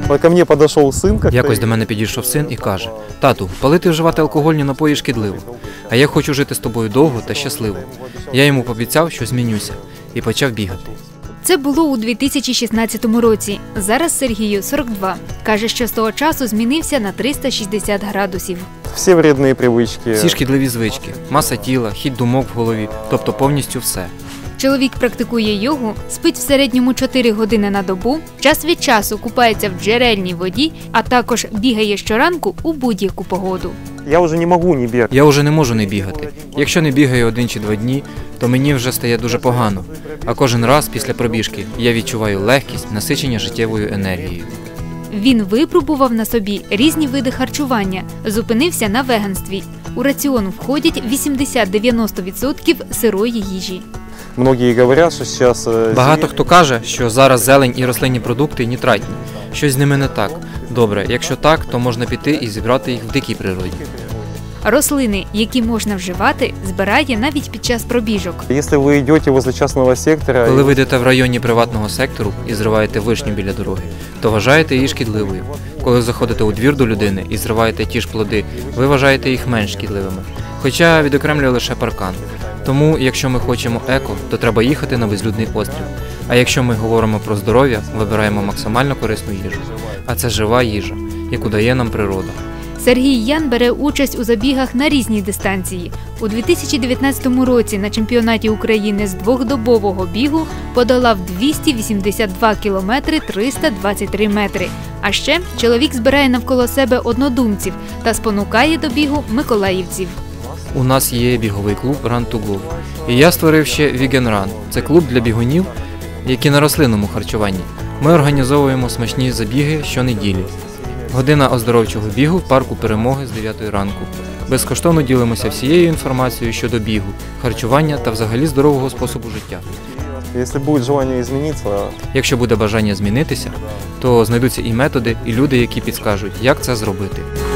Вот ко мне подошел сын как-то. Якось до мене підійшов син і каже: «Тату, палити вживати алкогольні напої шкідливо, а я хочу жити з тобою довго та щасливо». Я йому пообіцяв, що змінюся, і почав бігати. Це було у 2016 році. Зараз Сергію 42. Каже, що з того часу змінився на 360 градусів. Всі вредні привички. Всі шкідливі звички, маса тіла, хід думок в голові, тобто повністю все. Чоловік практикує йогу, спить в середньому 4 години на добу, час від часу купається в джерельній воді, а також бігає щоранку у будь-яку погоду. Я вже не можу не бігати. Я вже не можу не бігати. Якщо не бігаю 1 чи 2 дні, то мені вже стає дуже погано. А кожен раз після пробіжки я відчуваю легкість, насичення життєвою енергією. Він випробував на собі різні види харчування, зупинився на веганстві. У раціон входять 80-90% сирої їжі. Багато хто каже, що зараз зелень і рослинні продукти нітратні. Щось з ними не так. Добре, якщо так, то можна піти і зібрати їх в дикій природі. Рослини, які можна вживати, збирає навіть під час пробіжок. Коли ви йдете в районі приватного сектору і зриваєте вишню біля дороги, то вважаєте її шкідливою. Коли заходите у двір до людини і зриваєте ті ж плоди, ви вважаєте їх менш шкідливими. Хоча відокремлює лише паркан. Тому, якщо ми хочемо еко, то треба їхати на безлюдний острів. А якщо ми говоримо про здоров'я, вибираємо максимально корисну їжу. А це жива їжа, яку дає нам природа. Сергій Ян бере участь у забігах на різній дистанції. У 2019 році на чемпіонаті України з двохдобового бігу подолав 282 кілометри 323 метри. А ще чоловік збирає навколо себе однодумців та спонукає до бігу миколаївців. У нас є біговий клуб Run to Go. І я створив ще Vegan Run. Це клуб для бігунів, які на рослинному харчуванні. Ми організовуємо смачні забіги щонеділі. Година оздоровчого бігу в парку Перемоги з 9 ранку. Безкоштовно ділимося всією інформацією щодо бігу, харчування та взагалі здорового способу життя. Якщо буде бажання змінитися, то знайдуться і методи, і люди, які підскажуть, як це зробити.